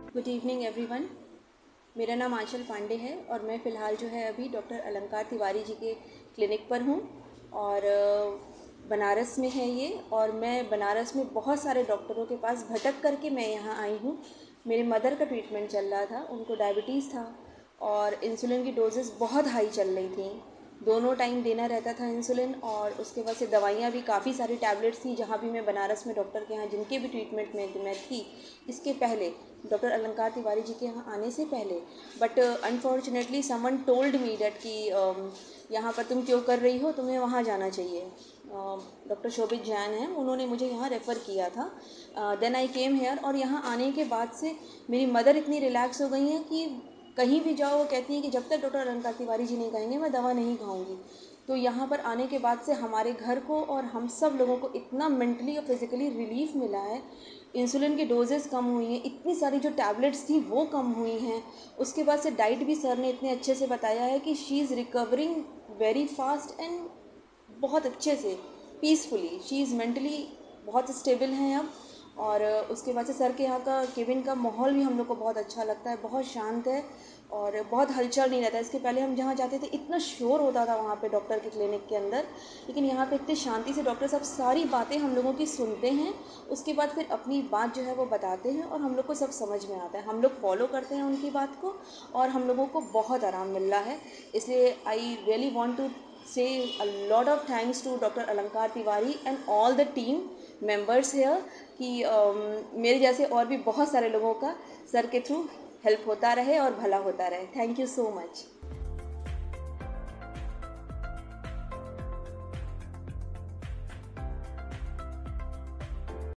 Good evening everyone. मेरा नाम आंचल पांडे है और मैं फ़िलहाल जो है अभी डॉक्टर अलंकार तिवारी जी के क्लिनिक पर हूँ और बनारस में है ये। और मैं बनारस में बहुत सारे डॉक्टरों के पास भटक करके मैं यहाँ आई हूँ। मेरे मदर का ट्रीटमेंट चल रहा था, उनको डायबिटीज़ था और इंसुलिन की डोजेस बहुत हाई चल रही थी। दोनों टाइम देना रहता था इंसुलिन और उसके बाद से दवाइयाँ भी काफ़ी सारी टैबलेट्स थी। जहाँ भी मैं बनारस में डॉक्टर के यहाँ जिनके भी ट्रीटमेंट में मैं थी इसके पहले, डॉक्टर अलंकार तिवारी जी के यहाँ आने से पहले, but unfortunately someone told me that कि यहाँ पर तुम क्यों कर रही हो, तुम्हें वहाँ जाना चाहिए। डॉक्टर शोभित जैन हैं, उन्होंने मुझे यहाँ रेफ़र किया था। देन आई केम हेयर और यहाँ आने के बाद से मेरी मदर इतनी रिलैक्स हो गई हैं कि कहीं भी जाओ वो कहती हैं कि जब तक डॉक्टर अलंकार तिवारी जी नहीं कहेंगे मैं दवा नहीं खाऊंगी। तो यहाँ पर आने के बाद से हमारे घर को और हम सब लोगों को इतना मेंटली और फिज़िकली रिलीफ मिला है। इंसुलिन की डोजेस कम हुई हैं, इतनी सारी जो टैबलेट्स थी वो कम हुई हैं। उसके बाद से डाइट भी सर ने इतने अच्छे से बताया है कि she is recovering very fast and बहुत अच्छे से, पीसफुली। शी इज़ मेंटली बहुत स्टेबल हैं अब। और उसके बाद से सर के यहाँ का केबिन का माहौल भी हम लोग को बहुत अच्छा लगता है, बहुत शांत है और बहुत हलचल नहीं रहता है। इसके पहले हम जहाँ जाते थे इतना शोर होता था वहाँ पे डॉक्टर के क्लिनिक के अंदर, लेकिन यहाँ पे इतनी शांति से डॉक्टर साहब सारी बातें हम लोगों की सुनते हैं। उसके बाद फिर अपनी बात जो है वो बताते हैं और हम लोग को सब समझ में आता है, हम लोग फॉलो करते हैं उनकी बात को और हम लोगों को बहुत आराम मिल रहा है। इसलिए I really want to say a lot of thanks to doctor Alankar Tiwari and all the team members here कि मेरे जैसे और भी बहुत सारे लोगों का सर के थ्रू हेल्प होता रहे और भला होता रहे। Thank you so much.